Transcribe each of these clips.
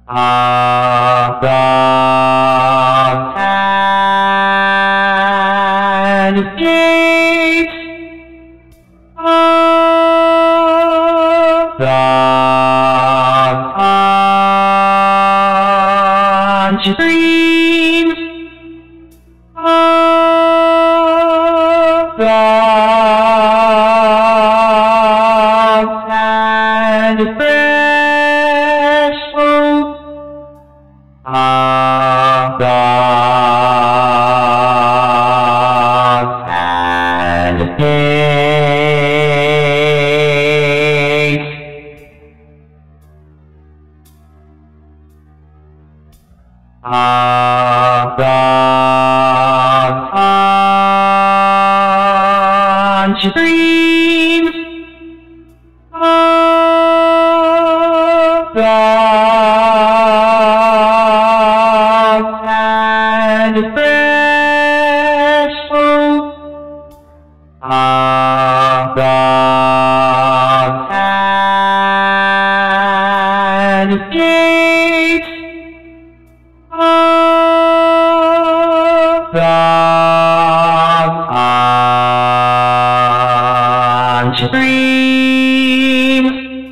Dogs and gates of dogs on streams of dogs and fresh hope of dogs and gates. Of dogs on streams of dogs and fresh hope of dogs and gates of dogs on streams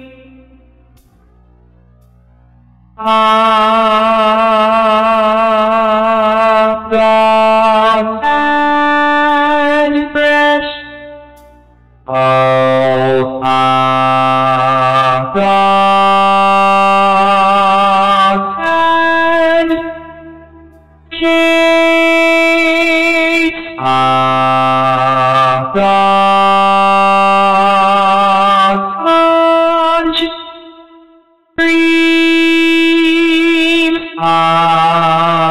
of dogs and fresh hope of dogs and gates of dogs on streams of